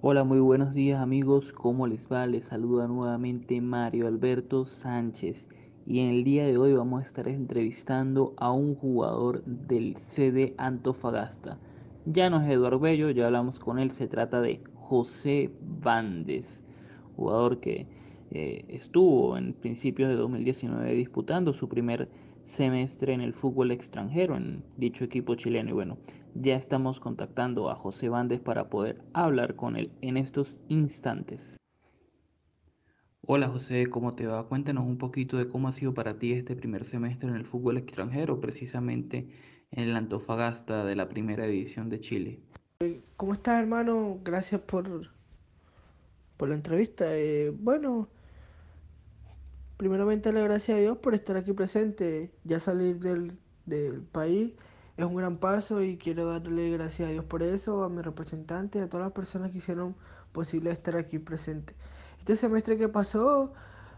Hola, muy buenos días amigos, ¿cómo les va? Les saluda nuevamente Mario Alberto Sánchez y en el día de hoy vamos a estar entrevistando a un jugador del CD Antofagasta. Ya no es Eduardo Bello, ya hablamos con él, se trata de José Vandes, jugador que estuvo en principios de 2019 disputando su primer semestre en el fútbol extranjero en dicho equipo chileno. Y bueno, ya estamos contactando a José Vandes para poder hablar con él en estos instantes. Hola José, ¿cómo te va? Cuéntanos un poquito de cómo ha sido para ti este primer semestre en el fútbol extranjero, precisamente en el Antofagasta de la Primera División de Chile. ¿Cómo estás, hermano? Gracias por la entrevista. Bueno, primeramente darle gracias a Dios por estar aquí presente. Ya salir del país es un gran paso y quiero darle gracias a Dios por eso, a mi representante, a todas las personas que hicieron posible estar aquí presente. Este semestre que pasó,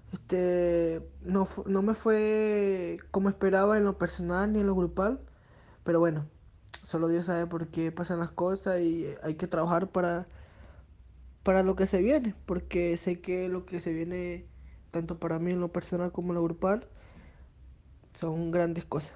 no me fue como esperaba en lo personal ni en lo grupal, pero bueno, solo Dios sabe por qué pasan las cosas y hay que trabajar para lo que se viene, porque sé que lo que se viene, tanto para mí en lo personal como en lo grupal, son grandes cosas.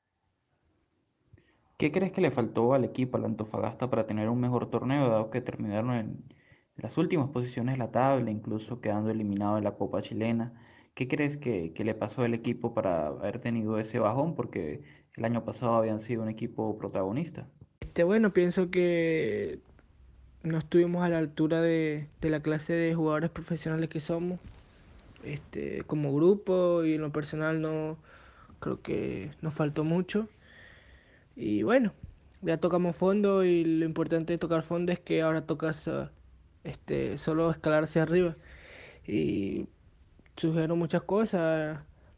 ¿Qué crees que le faltó al equipo, al Antofagasta, para tener un mejor torneo, dado que terminaron en las últimas posiciones de la tabla, incluso quedando eliminado de la Copa Chilena? ¿Qué crees que le pasó al equipo para haber tenido ese bajón? Porque el año pasado habían sido un equipo protagonista. Bueno, pienso que no estuvimos a la altura de la clase de jugadores profesionales que somos, como grupo y en lo personal no creo que nos faltó mucho. Y bueno, ya tocamos fondo y lo importante de tocar fondo es que ahora tocas solo escalar hacia arriba. Y surgieron muchas cosas,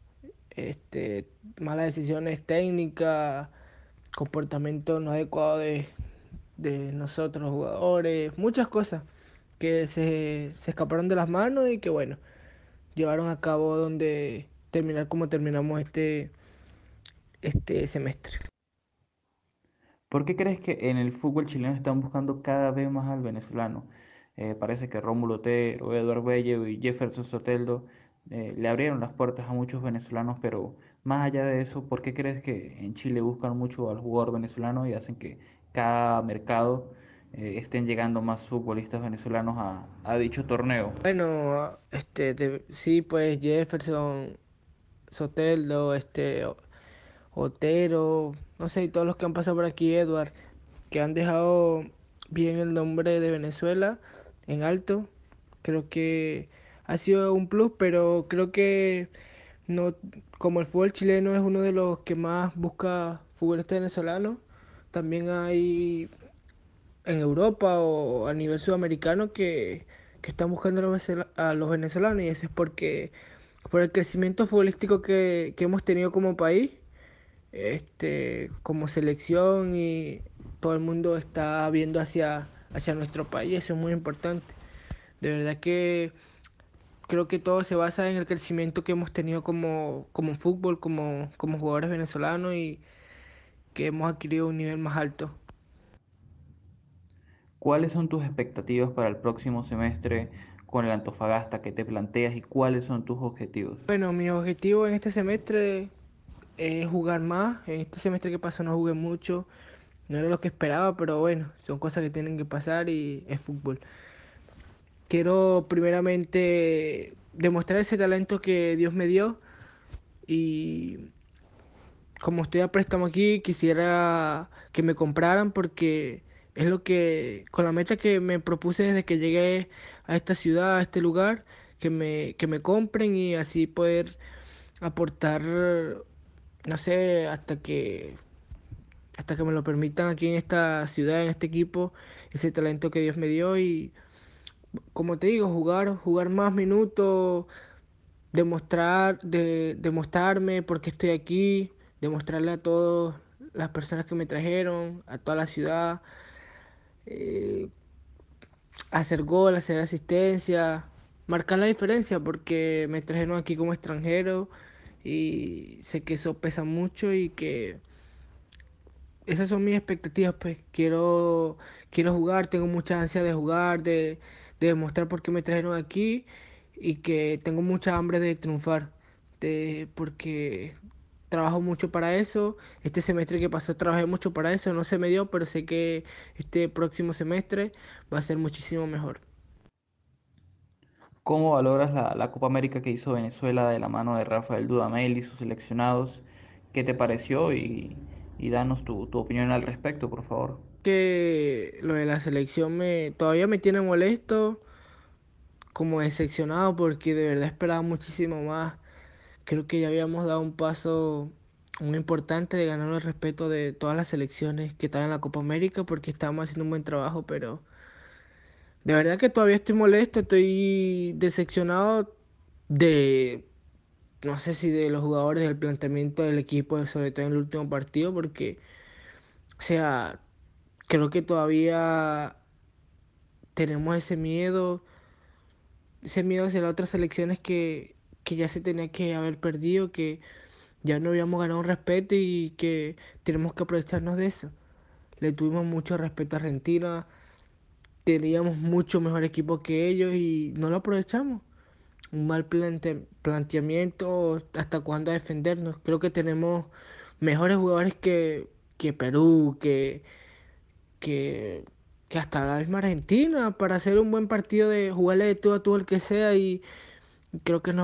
malas decisiones técnicas, comportamiento no adecuado de nosotros los jugadores, muchas cosas que se escaparon de las manos y que bueno, llevaron a cabo donde terminar como terminamos este semestre. ¿Por qué crees que en el fútbol chileno están buscando cada vez más al venezolano? Parece que Rómulo Otero, Eduardo Bello y Jefferson Soteldo le abrieron las puertas a muchos venezolanos, pero más allá de eso, ¿por qué crees que en Chile buscan mucho al jugador venezolano y hacen que cada mercado estén llegando más futbolistas venezolanos a dicho torneo? Bueno, sí, pues Jefferson, Soteldo, Otero, no sé, y todos los que han pasado por aquí, Edward, que han dejado bien el nombre de Venezuela en alto. Creo que ha sido un plus, pero creo que no, como el fútbol chileno es uno de los que más busca futbolistas venezolanos, también hay en Europa o a nivel sudamericano que están buscando a los venezolanos y eso es porque por el crecimiento futbolístico que hemos tenido como país, como selección y todo el mundo está viendo hacia nuestro país, eso es muy importante. De verdad que creo que todo se basa en el crecimiento que hemos tenido como fútbol, como jugadores venezolanos y que hemos adquirido un nivel más alto. ¿Cuáles son tus expectativas para el próximo semestre con el Antofagasta que te planteas y cuáles son tus objetivos? Bueno, mi objetivo en este semestre es jugar más. En este semestre que pasó no jugué mucho, no era lo que esperaba, pero bueno, son cosas que tienen que pasar y es fútbol. Quiero primeramente demostrar ese talento que Dios me dio y como estoy a préstamo aquí, quisiera que me compraran porque es lo que, con la meta que me propuse desde que llegué a esta ciudad, a este lugar, que me compren y así poder aportar, no sé, hasta que me lo permitan aquí en esta ciudad, en este equipo, ese talento que Dios me dio y, como te digo, jugar más minutos, demostrarme por qué estoy aquí, demostrarle a todas las personas que me trajeron, a toda la ciudad, eh, hacer gol, hacer asistencia, marcar la diferencia porque me trajeron aquí como extranjero y sé que eso pesa mucho y que esas son mis expectativas, pues quiero jugar, tengo mucha ansia de jugar, de demostrar por qué me trajeron aquí y que tengo mucha hambre de triunfar, porque trabajo mucho para eso. Este semestre que pasó trabajé mucho para eso, no se me dio, pero sé que este próximo semestre va a ser muchísimo mejor. ¿Cómo valoras la Copa América que hizo Venezuela de la mano de Rafael Dudamel y sus seleccionados? ¿Qué te pareció? Y danos tu opinión al respecto, por favor. Que lo de la selección todavía me tiene molesto, como decepcionado, porque de verdad esperaba muchísimo más. Creo que ya habíamos dado un paso muy importante de ganar el respeto de todas las selecciones que están en la Copa América, porque estábamos haciendo un buen trabajo, pero de verdad que todavía estoy molesto, estoy decepcionado de, no sé si de los jugadores, del planteamiento del equipo, sobre todo en el último partido, porque, o sea, creo que todavía tenemos ese miedo hacia las otras selecciones que ya se tenía que haber perdido, que ya no habíamos ganado un respeto y que tenemos que aprovecharnos de eso. Le tuvimos mucho respeto a Argentina, teníamos mucho mejor equipo que ellos y no lo aprovechamos. Un mal planteamiento, hasta cuándo defendernos. Creo que tenemos mejores jugadores que Perú, que, que hasta la misma Argentina para hacer un buen partido de jugarle de tú a tú al que sea y creo que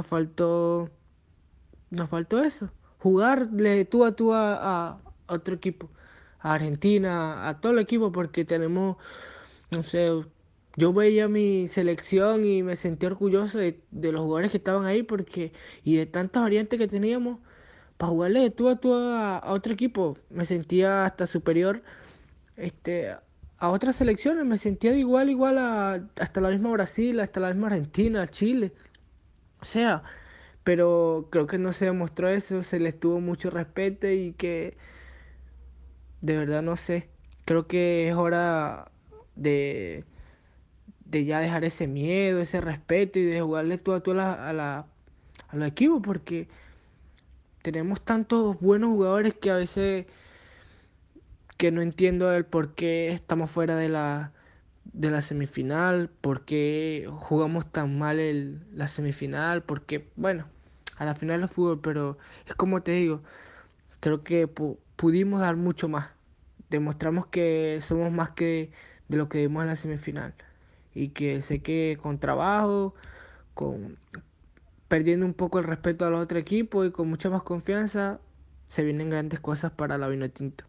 nos faltó eso, jugarle de tú a tú a otro equipo, a Argentina, a todo el equipo porque tenemos, no sé, yo veía mi selección y me sentí orgulloso de los jugadores que estaban ahí porque y de tantas variantes que teníamos. Para jugarle de tú a tú a otro equipo, me sentía hasta superior a otras selecciones, me sentía de igual hasta la misma Brasil, hasta la misma Argentina, Chile, o sea, pero creo que no se demostró eso, se les tuvo mucho respeto y que de verdad no sé, creo que es hora de, de ya dejar ese miedo, ese respeto y de jugarle tú a tú a los equipos porque tenemos tantos buenos jugadores que a veces que no entiendo el por qué estamos fuera de la semifinal, por qué jugamos tan mal la semifinal, porque, bueno, a la final es fútbol, pero es como te digo, creo que pudimos dar mucho más. Demostramos que somos más que de lo que dimos en la semifinal. Y que sé que con trabajo, con perdiendo un poco el respeto al otro equipo y con mucha más confianza, se vienen grandes cosas para la Vinotinto.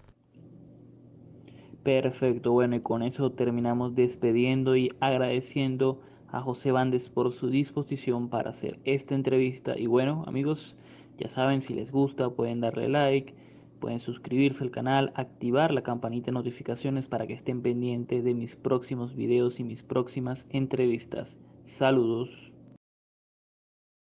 Perfecto, bueno, y con eso terminamos despidiendo y agradeciendo a José Bandes por su disposición para hacer esta entrevista. Y bueno, amigos, ya saben, si les gusta, pueden darle like, pueden suscribirse al canal, activar la campanita de notificaciones para que estén pendientes de mis próximos videos y mis próximas entrevistas. Saludos.